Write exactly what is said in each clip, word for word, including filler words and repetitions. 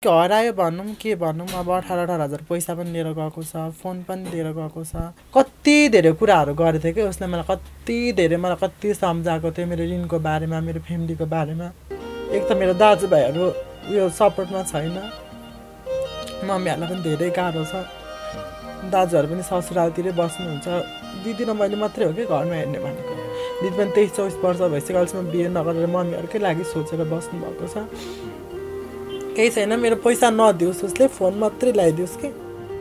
के हरायो भनौँ के भनौँ अब अठार अठार हजार पैसा पनि लिएर गएको छ, फोन पनि लिएर गएको छ, कति धेरै कुराहरू गरेको थियो कि उसले मलाई कति धेरै मलाई कति सम्झाएको थियो मेरो ऋणको बारेमा, मेरो फ्यामिलीको बारेमा। एक त मेरो दाजुभाइहरू उयो सपोर्टमा छैन, मम्मीहरूलाई पनि धेरै गाह्रो छ, दाजुहरू पनि ससुरालतिरै बस्नुहुन्छ, दिदी र मैले मात्रै हो कि घरमा हेर्ने भनेको। दिदी पनि तेइस चौबिस वर्ष भइसक्यो अहिलेसम्म बिहे नगरेर मम्मीहरूकै लागि सोचेर बस्नुभएको छ। केही छैन, मेरो पैसा नदियोस् उसले, फोन मात्रै ल्याइदियोस् कि।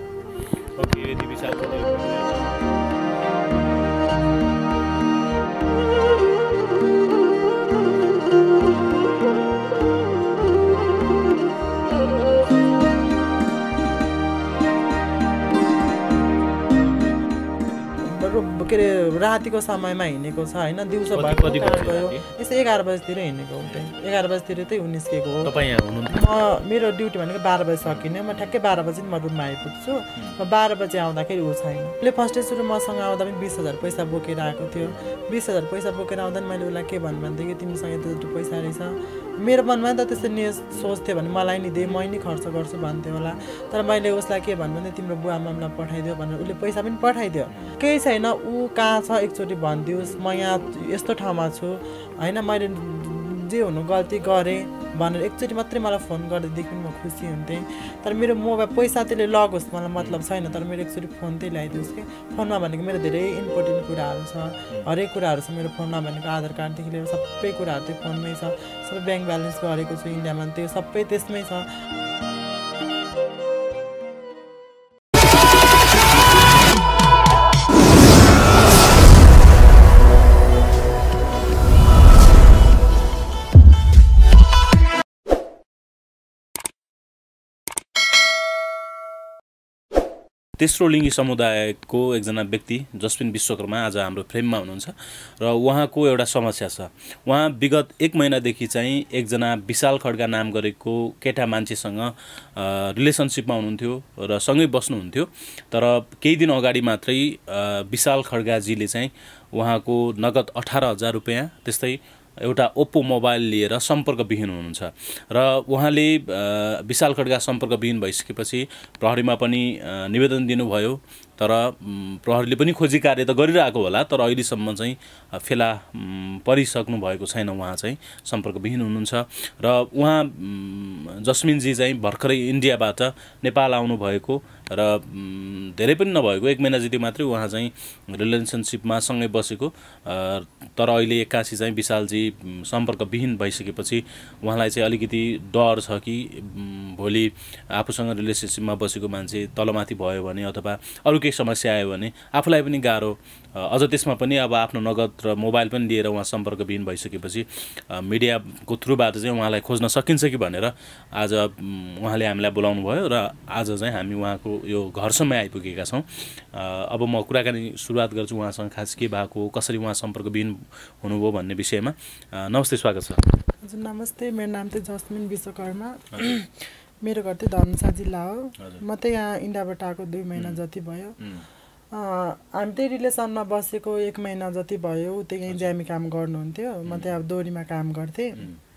के अरे रातिको समयमा हिँडेको छ होइन, दिउँसो भएको गयो यस्तै एघार बजीतिर हिँडेको हो, त्यही एघार बजीतिर चाहिँ ऊ निस्केको हो। म मेरो ड्युटी भनेको बाह्र बजी सकिने, म ठ्याक्कै बाह्र बजी म रुममा आइपुग्छु। म बाह्र बजी आउँदाखेरि ऊ छैन। उसले फर्स्टै सुरु मसँग आउँदा पनि बिस हजार पैसा बोकेर आएको थियो। बिस हजार पैसा बोकेर आउँदा पनि मैले उसलाई के भन्नु भनेदेखि तिमीसँग यत्रो पैसा रहेछ, मेरो मनमा त त्यस्तो नि सोच्थ्यो भने मलाई नि दे, मै नि खर्च गर्छु भन्थ्यो होला। तर मैले उसलाई के भन्नु भने तिम्रो बुवा आमालाई पठाइदियो भनेर उसले पैसा पनि पठाइदियो। केही छैन, ऊ कहाँ छ एकचोटि भनिदियोस्, म यहाँ यस्तो ठाउँमा छु होइन, मैले जे हुनु गल्ती गरेँ भनेर एकचोटि मात्रै मलाई फोन गरेदेखि म खुसी हुन्थेँ। तर मेरो मोबाइल पैसा त्यसले लगोस् मलाई मतलब छैन, तर मेरो एकचोटि फोन चाहिँ ल्याइदियोस् कि। फोनमा भनेको मेरो धेरै इम्पोर्टेन्ट कुराहरू छ, हरेक कुराहरू छ मेरो फोनमा भनेको, आधार कार्डदेखि लिएर सबै कुराहरू त्यो फोनमै छ, सबै ब्याङ्क ब्यालेन्स गरेको छु इन्डियामा, त्यो सबै त्यसमै छ। तेस्रो लिङ्गी समुदायको एकजना व्यक्ति जस्मिन विश्वकर्मा आज हाम्रो फ्रेममा हुनुहुन्छ र उहाँको एउटा समस्या छ। उहाँ विगत एक महिनादेखि चाहिँ एकजना विशाल खड्का नाम गरेको केटा मान्छेसँग रिलेसनसिपमा हुनुहुन्थ्यो र सँगै बस्नुहुन्थ्यो। तर केही दिन अगाडि मात्रै विशाल खड्काजीले चाहिँ उहाँको नगद अठार हजार रुपियाँ त्यस्तै एउटा ओप्पो मोबाइल लिएर सम्पर्कविहीन हुनुहुन्छ र उहाँले विशाल खड्का सम्पर्कविहीन भइसकेपछि प्रहरीमा पनि निवेदन दिनुभयो। तर प्रहरीले पनि खोजी कार्य त गरिरहेको होला, तर अहिलेसम्म चाहिँ फेला परिसक्नु भएको छैन। उहाँ चाहिँ सम्पर्कविहीन हुनुहुन्छ र उहाँ जस्मिनजी चाहिँ भर्खरै इन्डियाबाट नेपाल आउनुभएको र धेरै पनि नभएको एक महिना जति मात्रै उहाँ चाहिँ रिलेसनसिपमा सँगै बसेको। तर अहिले एक्कासी चाहिँ विशालजी सम्पर्कविहीन भइसकेपछि उहाँलाई चाहिँ अलिकति डर छ कि भोलि आफूसँग रिलेसनसिपमा बसेको मान्छे तलमाथि भयो भने अथवा अरू केही समस्या आयो भने आफूलाई पनि गाह्रो, अझ त्यसमा पनि अब आफ्नो नगद र मोबाइल पनि लिएर उहाँ सम्पर्कविहीन भइसकेपछि मिडियाको थ्रुबाट चाहिँ उहाँलाई खोज्न सकिन्छ कि भनेर आज उहाँले हामीलाई बोलाउनु भयो र आज चाहिँ हामी उहाँको यो घरसम्मै आइपुगेका छौँ। अब म कुराकानी सुरुवात गर्छु उहाँसँग, खास के भएको, कसरी उहाँ सम्पर्कविहीन हुनुभयो भन्ने विषयमा। नमस्ते, स्वागत छ। हजुर नमस्ते, मेरो नाम चाहिँ जस्मिन विश्वकर्मा, मेरो घर चाहिँ धनुषा जिल्ला हो। म चाहिँ यहाँ इन्डियाबाट आएको दुई महिना जति भयो। हामी त्यही रिलेसनमा बसेको एक महिना जति भयो। ऊ त्यही यहीँ ज्यामी काम गर्नुहुन्थ्यो, म त्यहाँ अब दोहोरीमा काम गर्थेँ।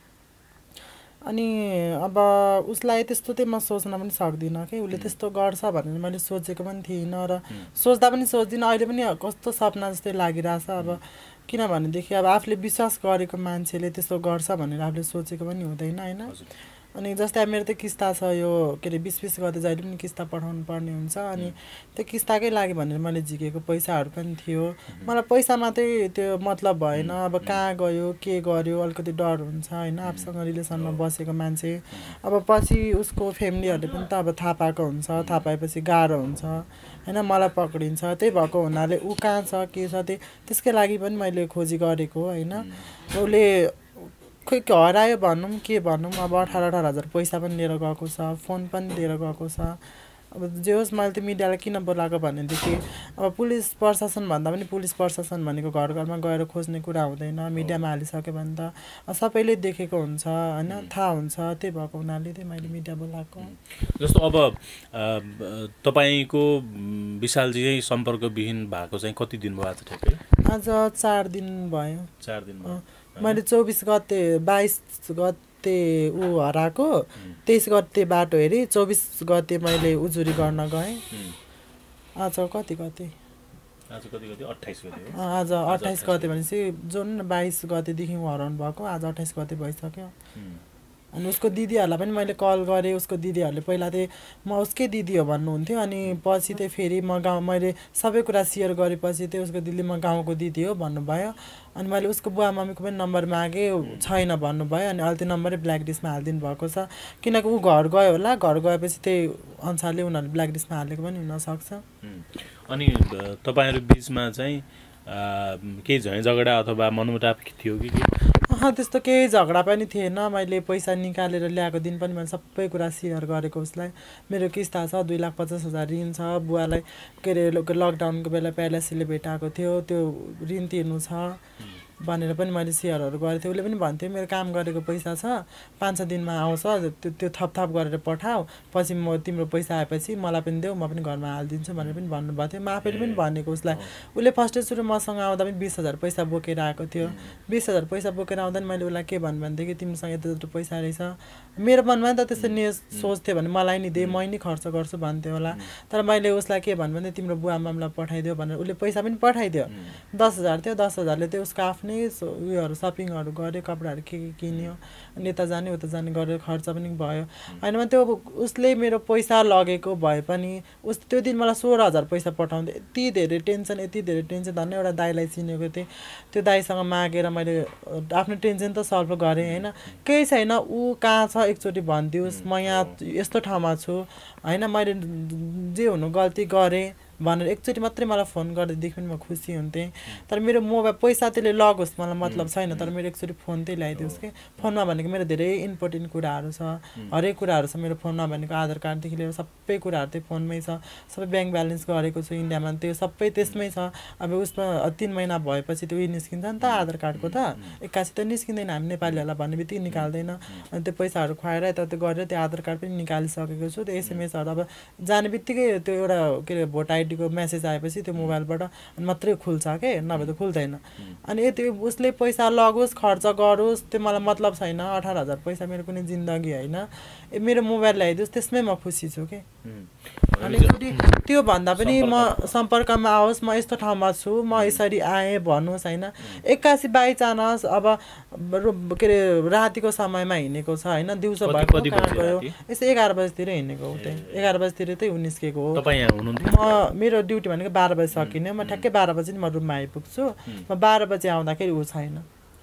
अनि अब उसलाई त्यस्तो चाहिँ म सोच्न पनि सक्दिनँ कि उसले त्यस्तो गर्छ भनेर मैले सोचेको पनि थिइनँ र सोच्दा पनि सोच्दिनँ। अहिले पनि कस्तो सपना जस्तै लागिरहेछ। अब किनभनेदेखि अब आफूले विश्वास गरेको मान्छेले त्यस्तो गर्छ भनेर आफूले सोचेको पनि हुँदैन होइन। अनि जस्तै अब मेरो त किस्ता छ, यो के अरे बिस बिस गर्दै जहिले पनि किस्ता पठाउनु पर्ने हुन्छ। अनि त्यो किस्ताकै लागि भनेर मैले झिकेको पैसाहरू पनि थियो। मलाई पैसामा चाहिँ त्यो मतलब भएन। अब कहाँ गयो के गर्यो अलिकति डर हुन्छ होइन, आफूसँग रिलेसनमा बसेको मान्छे। अब पछि उसको फ्यामिलीहरूले पनि त अब थाहा पाएको हुन्छ, थाहा पाएपछि गाह्रो हुन्छ होइन, मलाई पक्रिन्छ। त्यही भएको हुनाले ऊ कहाँ छ के छ त्यही त्यसकै लागि पनि मैले खोजी गरेको होइन। उसले खोइ के हरायो भनौँ के भनौँ, अब अठार अठार हजार पैसा पनि लिएर गएको छ, फोन पनि लिएर गएको छ। अब जे होस् मैले त मिडियालाई किन बोलाएको भनेदेखि अब पुलिस प्रशासन भन्दा पनि पुलिस प्रशासन भनेको घर घरमा गएर खोज्ने कुरा हुँदैन। मिडियामा हालिसक्यो भने त सबैले देखेको हुन्छ होइन, थाहा हुन्छ। त्यही भएको हुनाले चाहिँ मैले मिडिया बोलाएको। जस्तो अब तपाईँको विशालजी चाहिँ सम्पर्कविहीन भएको चाहिँ कति दिन भयो आज ठ्याक्कै? आज चार दिन भयो। चार दिन भयो। मैले चौबिस गते बाइस गते ऊ हराएको, तेइस गते बाटो हेरी, चौबिस गते मैले उजुरी गर्न गएँ। आज कति गते आज कति गते अट्ठाइस गते हो। आज अट्ठाइस गते भनेपछि जुन बाइस गतेदेखि ऊ हराउनु भएको, आज अट्ठाइस गते भइसक्यो। अनि उसको दिदीहरूलाई पनि मैले कल गरेँ, उसको दिदीहरूले पहिला चाहिँ म उसकै दिदी हो भन्नुहुन्थ्यो, अनि पछि चाहिँ फेरि म गाउँ मैले सबै कुरा सेयर गरेपछि चाहिँ उसको दिदीले म गाउँको दिदी हो भन्नुभयो। अनि मैले उसको बुवा मम्मीको पनि नम्बर मागेँ, छैन भन्नुभयो। अनि अहिले त्यो नम्बरै ब्ल्याक लिस्टमा हालिदिनु भएको छ, किनकि ऊ घर गयो होला, घर गएपछि त्यही अनुसारले उनीहरूले ब्ल्याक लिस्टमा हालेको पनि हुनसक्छ। अनि तपाईँहरू बिचमा चाहिँ केही झैँ झगडा अथवा मनमुटाव थियो कि के? अँ त्यस्तो केही झगडा पनि थिएन। मैले पैसा निकालेर ल्याएको दिन पनि मैले सबै कुरा सेयर गरेको उसलाई। मेरो किस्ता छ, दुई लाख पचास हजार ऋण छ, बुवालाई के अरे लकडाउनको बेला प्यालेसीले भेटाएको थियो, त्यो ऋण तिर्नु छ भनेर पनि मैले सेयरहरू गरेको थिएँ। उसले पनि भन्थ्यो मेरो काम गरेको पैसा छ, पाँच छ दिनमा आउँछ, त्यो त्यो थपथाप गरेर पठाऊ, पछि म तिम्रो पैसा आएपछि मलाई पनि देऊ, म पनि घरमा हालिदिन्छु भनेर पनि भन्नुभएको थियो। म आफैले पनि भनेको उसलाई। उसले फर्स्टै सुरु मसँग आउँदा पनि बिस हजार पैसा बोकेर आएको थियो। बिस हजार पैसा बोकेर आउँदा पनि मैले उसलाई के भन्नु भनेदेखि तिमीसँग यत्रो यत्रो पैसा रहेछ, मेरो मनमा त त्यस्तो नि सोच थियो भने मलाई नि दे, मै नि खर्च गर्छु भन्थ्यो होला। तर मैले उसलाई के भन्नु भने तिम्रो बुवा आमालाई पठाइदियो भनेर उसले पैसा पनि पठाइदियो। दस हजार थियो, दस हजारले त्यो उसको आफ्नो उयोहरू सपिङहरू गऱ्यो, कपडाहरू के के किन्यो, अनि यता जाने उता जाने गरेर खर्च पनि भयो। होइन त्यो उसले मेरो पैसा लगेको भए पनि उस त्यो दिन मलाई सोह्र हजार पैसा पठाउँदै यति धेरै टेन्सन यति धेरै टेन्सन धन्न एउटा दाइलाई चिनेको थिएँ। त्यो दाइसँग मागेर मैले आफ्नो टेन्सन त सल्भ गरेँ। होइन केही छैन, ऊ कहाँ छ एकचोटि भनिदियोस्, म यहाँ यस्तो ठाउँमा छु, होइन मैले जे हुनु गल्ती गरेँ भनेर एकचोटि मात्रै मलाई फोन गरिदिएदेखि पनि म खुसी हुन्थेँ। तर मेरो मोबाइल पैसा त्यसले लगोस् मलाई मतलब छैन, तर मेरो एकचोटि फोन चाहिँ ल्याइदियोस् कि। फोनमा भनेको मेरो धेरै इम्पोर्टेन्ट कुराहरू छ, हरेक कुराहरू छ मेरो फोनमा भनेको, आधार कार्डदेखि लिएर सबै कुराहरू चाहिँ फोनमै छ, सबै ब्याङ्क ब्यालेन्स गरेको छु इन्डियामा, त्यो सबै त्यसमै छ। अब उसमा तिन महिना भएपछि त्यो उयो निस्किन्छ नि त आधार कार्डको, त एक्कासी त निस्किँदैन, हामी नेपालीहरूलाई भन्ने बित्तिकै निकाल्दैन। अनि त्यो पैसाहरू खुवाएर यता त्यो गरेर त्यो आधार कार्ड पनि निकालिसकेको छु। त्यो एसएमएसहरू अब जाने बित्तिकै त्यो एउटा के अरे भोट आइडी को मेसेज आएपछि त्यो मोबाइलबाट मात्रै खुल्छ के, नभए त खुल्दैन। अनि यति उसले पैसा लगोस् खर्च गरोस् त्यो मलाई मतलब छैन। अठार हजार पैसा मेरो कुनै जिन्दगी होइन, मेरो मोबाइल ल्याइदियोस् त्यसमै म खुसी छु के। अनि एकचोटि त्यो भन्दा पनि म सम्पर्कमा आओस्, म यस्तो ठाउँमा छु, म यसरी आएँ भन्नुहोस्। होइन एक्कासी बाइचान्स अब के अरे रातिको समयमा हिँडेको छ, होइन दिउँसो भएको कहाँ गयो, यस्तो एघार बजीतिर हिँडेको हो, त्यही एघार बजीतिर चाहिँ ऊ निस्केको हो। म मेरो ड्युटी भनेको बाह्र बजी सकिने, म ठ्याक्कै बाह्र बजी म रुममा आइपुग्छु। म बाह्र बजी आउँदाखेरि ऊ छैन।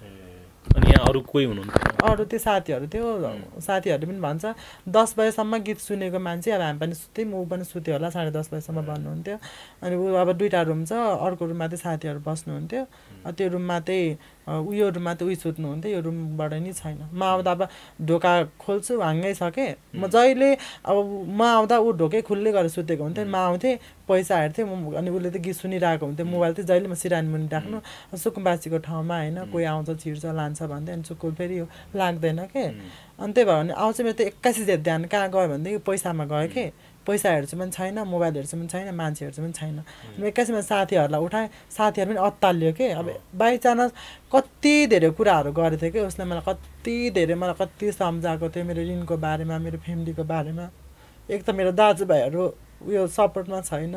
अनि यहाँ अरू कोही हुनुहुन्थ्यो? अरू त्यो साथीहरू थियो, साथीहरूले पनि भन्छ दस बजेसम्म गीत सुनेको मान्छे, अब हामी पनि सुत्यौँ, ऊ पनि सुत्यो होला, साढे दस बजीसम्म भन्नुहुन्थ्यो। अनि ऊ अब दुईवटा रुम छ, अर्को रुममा चाहिँ साथीहरू बस्नुहुन्थ्यो, त्यो रुममा चाहिँ उयो रुममा त उयो सुत्नुहुन्थ्यो, यो रुमबाट नि छैन। म आउँदा अब ढोका खोल्छु हाङ्गै छ के, म जहिले अब म आउँदा ऊ ढोकै खुल्लै गरेर सुतेको हुन्थ्यो। म आउँथेँ पैसा हेर्थेँ, अनि उसले त गीत सुनिरहेको हुन्थ्यो, मोबाइल चाहिँ जहिले म सिरानी मुनि राख्नु सुकुम्बासीको ठाउँमा, होइन कोही आउँछ छिर्छ लान्छ भन्दै, अनि सुकुल फेरि यो लाग्दैन के। अनि त्यही भयो भने आउँछ मेरो त एक्कासी ध्यान कहाँ गयो भनेदेखि पैसामा गयो के, पैसा हेर्छु पनि छैन, मोबाइल हेर्छु पनि छैन, मान्छे हेर्छु पनि छैन। एक्कासीमा साथीहरूलाई उठाएँ, साथीहरू पनि अत्तालियो के। अब बाइचान्स कति धेरै कुराहरू गरेको थियो कि उसले, मलाई कति धेरै मलाई कति सम्झाएको थियो मेरो ऋणको बारेमा, मेरो फ्यामिलीको बारेमा। एक त मेरो दाजुभाइहरू उयो सपोर्टमा छैन,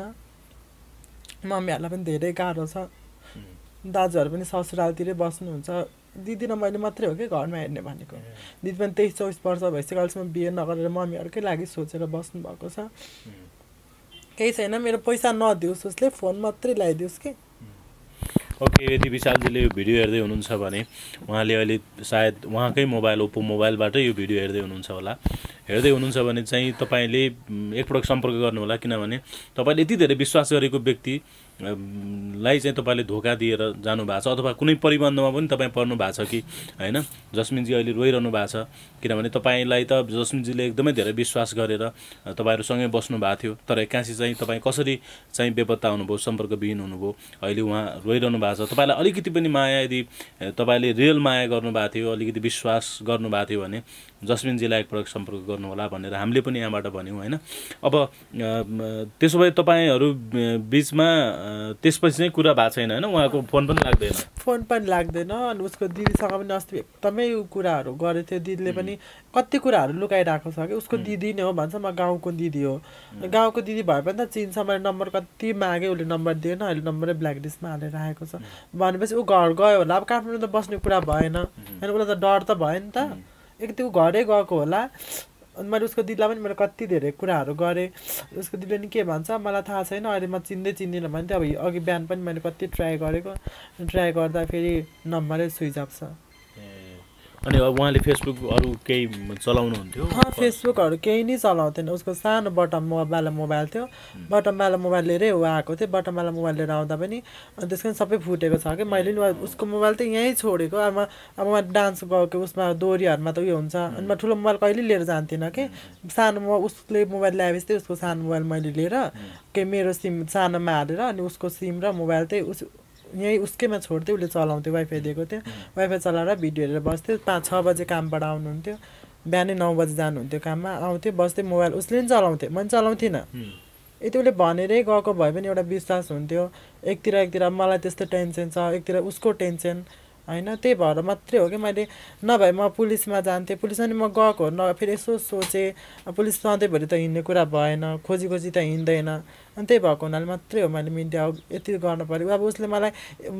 मम्मीहरूलाई पनि धेरै गाह्रो छ, दाजुहरू पनि ससुरालतिरै बस्नुहुन्छ, दिदी र मैले मात्रै हो कि घरमा हेर्ने भनेको। दिदी पनि तेइस चौबिस वर्ष भइसक्यो, अहिलेसम्म बिहे नगरेर मम्मीहरूकै लागि सोचेर बस्नुभएको छ। केही छैन, मेरो पैसा नदियोस् उसले, फोन मात्रै ल्याइदियोस् कि। ओके, यदि विशालजीले यो भिडियो हेर्दै हुनुहुन्छ भने उहाँले अहिले सायद उहाँकै मोबाइल ओप्पो मोबाइलबाटै यो भिडियो हेर्दै हुनुहुन्छ होला। हेर्दै हुनुहुन्छ भने चाहिँ तपाईँले एकपटक सम्पर्क गर्नु होला, किनभने तपाईँले यति धेरै विश्वास गरेको व्यक्ति लाई चाहिँ तपाईँले धोका दिएर जानुभएको छ, अथवा कुनै परिबन्धमा पनि तपाईँ पर्नु भएको छ कि होइन। जस्मिनजी अहिले रोइरहनु भएको छ, किनभने तपाईँलाई त जस्मिनजीले एकदमै धेरै विश्वास गरेर तपाईँहरूसँगै बस्नु भएको थियो, तर एक्कासी चाहिँ तपाईँ कसरी चाहिँ बेपत्ता हुनुभयो, सम्पर्कविहीन हुनुभयो, अहिले उहाँ रोइरहनु भएको छ। तपाईँलाई अलिकति पनि माया, यदि तपाईँले रियल माया गर्नुभएको थियो, अलिकति विश्वास गर्नुभएको थियो भने जस्मिनजीलाई एकपटक सम्पर्क गर्नु होला भनेर हामीले पनि यहाँबाट भन्यौँ होइन। अब त्यसो भए तपाईँहरू बिचमा त्यसपछि चाहिँ कुरा भएको छैन होइन, उहाँको फोन पनि लाग्दैन? फोन पनि लाग्दैन। अनि उसको दिदीसँग पनि अस्ति एकदमै कुराहरू गरेको थियो, दिदीले पनि कति कुराहरू लुकाइरहेको छ कि उसको दिदी नै हो भन्छ, म गाउँको दिदी हो। गाउँको दिदी भए पनि त चिन्छ, मैले नम्बर कति मागेँ, उसले नम्बर दिएन, अहिले नम्बरै ब्ल्याक लिस्टमा हालेर राखेको छ। भनेपछि ऊ घर गयो होला, अब काठमाडौँ त बस्ने कुरा भएन होइन, उसलाई त डर त भयो नि त, एक त्यो घरै गएको होला। अनि मैले उसको दिदीलाई पनि मैले कति धेरै कुराहरू गरेँ, उसको दिदीले नि के भन्छ मलाई थाहा छैन, अहिले म चिन्दै चिन्दिनँ भन्थ्यो। अब अघि बिहान पनि मैले कति ट्राई गरेको, ट्राई गर्दा फेरि नम्बरै स्विच अफ छ। अनि अब उहाँले फेसबुक अरू केही चलाउनुहुन्थ्यो? फेसबुकहरू केही नै चलाउँथेन, उसको सानो बटम वाला मोबाइल थियो, बटम वाला मोबाइल लिएरै ऊ आएको थियो। बटम वाला मोबाइल लिएर आउँदा पनि त्यसको सबै फुटेको छ कि, मैले नि उसको मोबाइल त यहीँ छोडेको। अब अब म डान्स गएको उसमा दोहोरीहरूमा त उयो हुन्छ, अनि म ठुलो मोबाइल कहिले लिएर जान्थिनँ कि, सानो म उसले मोबाइल ल्याएपछि चाहिँ उसको सानो मोबाइल मैले लिएर के मेरो सिम सानोमा हालेर अनि उसको सिम र मोबाइल चाहिँ उस यहीँ उसकैमा छोड्थ्यो, उसले चलाउँथ्यो, वाइफाई दिएको थियो, वाइफाई चलाएर भिडियो हेरेर बस्थ्यो। पाँच छ बजे कामबाट आउनुहुन्थ्यो, बिहानै नौ बजी जानुहुन्थ्यो काममा, आउँथ्यो बस्थ्यो, मोबाइल उसले पनि चलाउँथ्यो, मैले चलाउँथिनँ। यति उसले भनेरै गएको भए पनि एउटा विश्वास हुन्थ्यो। एकतिर एकतिर मलाई त्यस्तो टेन्सन छ, एकतिर उसको टेन्सन होइन, त्यही भएर मात्रै हो कि मैले नभए म पुलिसमा जान्थेँ। पुलिसमा नि म गएको न, फेरि यसो सोचेँ पुलिस सधैँभरि त हिँड्ने कुरा भएन, खोजी खोजी त हिँड्दैन, अनि त्यही भएको हुनाले मात्रै हो मैले मिडिया यति गर्नु पऱ्यो। अब उसले मलाई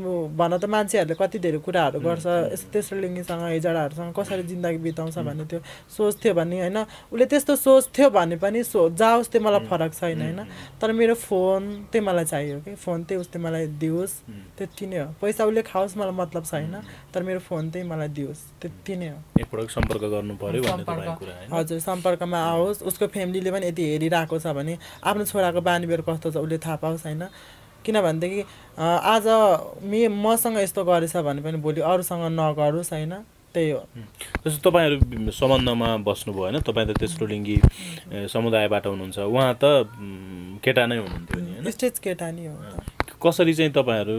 भन त मान्छेहरूले कति धेरै कुराहरू गर्छ, यस्तो तेस्रो लिङ्गीसँग हिजडाहरूसँग कसरी जिन्दगी बिताउँछ भन्ने त्यो सोच्थ्यो भने होइन, उसले त्यस्तो सोच्थ्यो भने पनि सो जाओस् त्यो मलाई फरक छैन होइन, तर मेरो फोन चाहिँ मलाई चाहियो कि, फोन चाहिँ उसले मलाई दियोस्, त्यति नै हो। पैसा उसले खाओस् मलाई मतलब छैन, तर मेरो फोन चाहिँ मलाई दियोस्, त्यति नै हो। एकपटक सम्पर्क गर्नु पर्यो भन्ने तपाईको कुरा हैन? हजुर, सम्पर्कमा आओस्, उसको फ्यामिलीले पनि यति हेरिरहेको छ भने आफ्नो छोराको बानी बेहोर कस्तो छ उसले थाहा पाओस् होइन। किनभनेदेखि आज मे मसँग यस्तो गरेछ भने पनि भोलि अरूसँग नगरोस् होइन, त्यही हो। जस्तो तपाईँहरू सम्बन्धमा बस्नुभयो होइन, तपाईँ त तेस्रो लिङ्गी समुदायबाट हुनुहुन्छ, उहाँ त केटा नै हुनुहुन्थ्यो नि होइन? स्टेज केटा नै हो। कसरी चाहिँ तपाईँहरू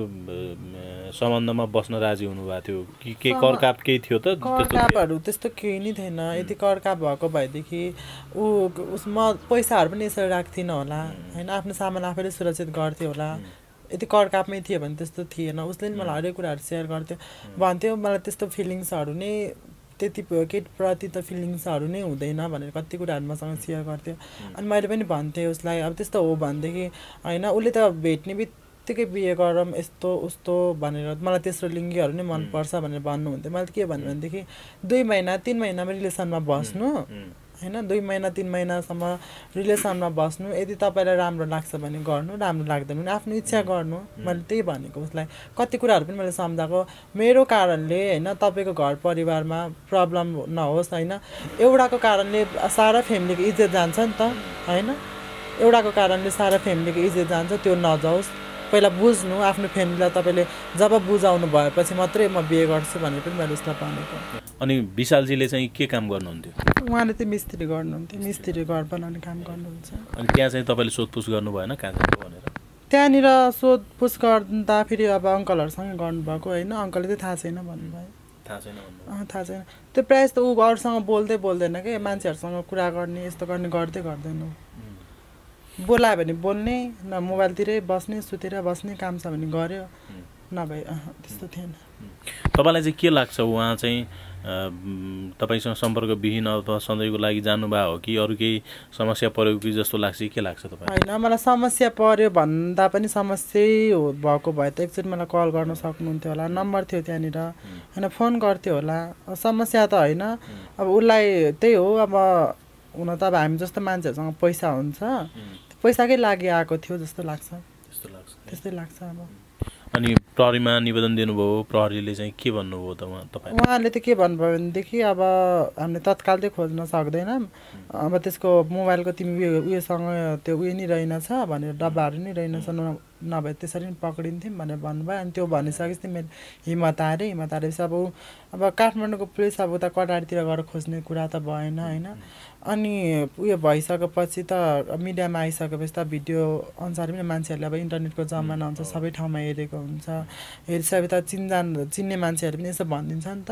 सम्बन्धमा बस्न राजी हुनुभएको थियो कि के करकाप केही थियो त? करकापहरू त्यस्तो केही नै थिएन। यदि करकाप भएको भएदेखि ऊ उसमा पैसाहरू पनि यसरी राख्थिनँ होला होइन, आफ्नो सामान आफैले सुरक्षित गर्थ्यो होला। यदि करकापमै थियो भने त्यस्तो थिएन। उसले नि मलाई हरेक कुराहरू सेयर गर्थ्यो, भन्थ्यो मलाई त्यस्तो फिलिङ्सहरू नै त्यति केटीप्रति त फिलिङ्सहरू नै हुँदैन भनेर कति कुराहरू मसँग सेयर गर्थ्यो। अनि मैले पनि भन्थेँ उसलाई अब त्यस्तो हो भनेदेखि होइन, उसले त भेट्ने बित्तिकै बिहे गरौँ यस्तो उस्तो भनेर मलाई तेस्रो लिङ्गीहरू नै मनपर्छ भनेर भन्नुहुन्थ्यो। मैले के भन्नु भनेदेखि दुई महिना तिन महिनामा रिलेसनमा बस्नु होइन, दुई महिना तिन महिनासम्म रिलेसनमा बस्नु, यदि तपाईँलाई राम्रो लाग्छ भने गर्नु, राम्रो लाग्दैन भने आफ्नो इच्छा गर्नु। मैले त्यही भनेको उसलाई। कति कुराहरू पनि मैले सम्झाएको, मेरो कारणले होइन तपाईँको घर परिवारमा प्रब्लम नहोस् होइन, एउटाको कारणले सारा फ्यामिलीको इज्जत जान्छ नि त होइन, एउटाको कारणले सारा फ्यामिलीको इज्जत जान्छ, त्यो नजाओस्। पहिला बुझ्नु आफ्नो फ्यामिलीलाई, तपाईँले जब बुझाउनु भएपछि मात्रै म बिहे गर्छु भनेर पनि मैले उसलाई भनेको। अनि विशालजीले चाहिँ के काम गर्नुहुन्थ्यो? उहाँले चाहिँ मिस्त्री गर्नुहुन्थ्यो, मिस्त्री घर बनाउने काम गर्नुहुन्छ। अनि त्यहाँ चाहिँ तपाईँले सोधपुछ गर्नु भएन कहाँ जानु भनेर? त्यहाँनिर सोधपुछ गर्दा फेरि अब अङ्कलहरूसँग गर्नुभएको होइन, अङ्कलले चाहिँ थाहा छैन भन्नुभयो। थाहा छैन भन्नु? थाहा छैन, त्यो प्रायः जस्तो ऊ अरूसँग बोल्दै बोल्दैन कि, मान्छेहरूसँग कुरा गर्ने यस्तो गर्ने गर्दै गर्दैन। बोलायो भने बोल्ने, न मोबाइलतिरै बस्ने, सुतेर बस्ने, काम छ भने गऱ्यो, नभए त्यस्तो थिएन। तपाईँलाई चाहिँ के लाग्छ, उहाँ चाहिँ तपाईँसँग सम्पर्कविहीन अथवा सधैँको लागि जानुभएको हो कि अरू केही समस्या पऱ्यो कि जस्तो लाग्छ, के लाग्छ तपाईँ? होइन, मलाई समस्या पऱ्यो भन्दा पनि समस्या हो भएको भए त एकचोटि मलाई कल गर्न सक्नुहुन्थ्यो होला, नम्बर थियो त्यहाँनिर होइन, फोन गर्थ्यो होला। समस्या त होइन, अब उसलाई त्यही हो, अब हुन त अब हामी जस्तो मान्छेहरूसँग पैसा हुन्छ, पैसाकै लागि आएको थियो जस्तो लाग्छ। त्यस्तो लाग्छ, त्यस्तै लाग्छ। अब अनि प्रहरीमा निवेदन दिनुभयो, प्रहरीले चाहिँ के भन्नुभयो त उहाँ तपाईँ? उहाँले त के भन्नुभयो भनेदेखि अब हामीले तत्काल चाहिँ खोज्न सक्दैनौँ, अब त्यसको मोबाइलको तिमी उयो उयोसँग त्यो उयो नै रहेनछ भनेर, डब्बाहरू नै रहेनछ, नभए त्यसरी नै पक्रिन्थ्यौँ भनेर भन्नुभयो। अनि त्यो भनिसकेपछि मैले हिम्मत हारेँ। हिम्मत हारेपछि अब अब काठमाडौँको पुलिस अब उता कटारीतिर गएर खोज्ने कुरा त भएन होइन। अनि उयो भइसकेपछि त मिडियामा आइसकेपछि त भिडियो अनुसार पनि मान्छेहरूले अब इन्टरनेटको जमाना हुन्छ, सबै ठाउँमा हेरेको हुन्छ, हेरिसके त चिन्जान चिन्ने मान्छेहरू पनि यसो भनिदिन्छ नि त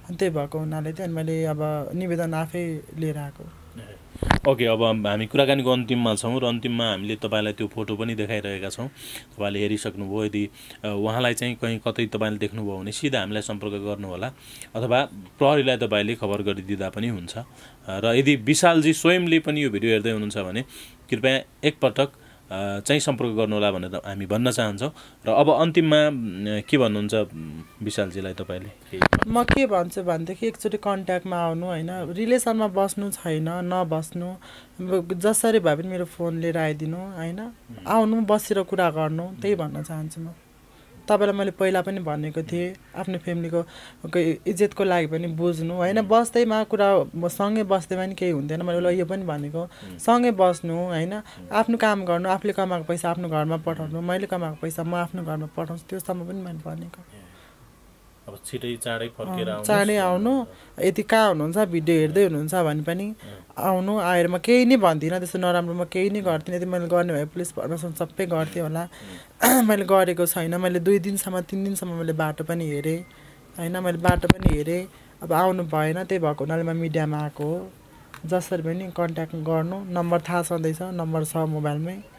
त्यही भएको हुनाले चाहिँ मैले अब निवेदन आफै लिएर आएको। ओके, अब हामी कुराकानीको अन्तिममा छौँ र अन्तिममा हामीले तपाईँलाई त्यो फोटो पनि देखाइरहेका छौँ। तपाईँले हेरिसक्नुभयो, यदि उहाँलाई चाहिँ कहीँ कतै तपाईँले देख्नुभयो भने सिधा हामीलाई सम्पर्क गर्नुहोला अथवा प्रहरीलाई तपाईँले खबर गरिदिँदा पनि हुन्छ। र यदि विशालजी स्वयंले पनि यो भिडियो हेर्दै हुनुहुन्छ भने कृपया एकपटक चाहिँ सम्पर्क गर्नुहोला भनेर हामी भन्न चाहन्छौँ। र अब अन्तिममा के भन्नुहुन्छ विशालजीलाई तपाईँले? म के भन्छु भनेदेखि एकचोटि कन्ट्याक्टमा आउनु होइन, रिलेसनमा बस्नु छैन नबस्नु, जसरी भए पनि मेरो फोन लिएर आइदिनु होइन, आउनु बसेर कुरा गर्नु, त्यही भन्न चाहन्छु म। तपाईँलाई मैले पहिला पनि भनेको थिएँ आफ्नो फ्यामिलीको इज्जतको लागि पनि बुझ्नु होइन, बस्दैमा कुरा सँगै बस्दैमा पनि केही हुँदैन। मैले यो पनि भनेको सँगै बस्नु होइन, आफ्नो काम गर्नु, आफूले कमाएको पैसा आफ्नो घरमा पठाउनु, मैले कमाएको पैसा म आफ्नो घरमा पठाउँछु, त्योसम्म पनि मैले भनेको। अब छिटै चाँडै फर्केर आउनु, चाँडै आउनु, यदि कहाँ हुनुहुन्छ भिडियो हेर्दै हुनुहुन्छ भने पनि आउनु, आएर म केही नै भन्दिनँ, त्यस्तो नराम्रो म केही नै गर्दिनँ। यदि मैले गर्ने भए पुलिस फर्मेसन सबै गर्थेँ होला, मैले गरेको छैन। मैले दुई दिनसम्म तिन दिनसम्म मैले बाटो पनि हेरेँ होइन, मैले बाटो पनि हेरेँ, अब आउनु भएन, त्यही भएको हुनाले म मिडियामा आएको हो। जसरी पनि कन्ट्याक्ट गर्नु, नम्बर थाहा छँदैछ, नम्बर छ मोबाइलमै।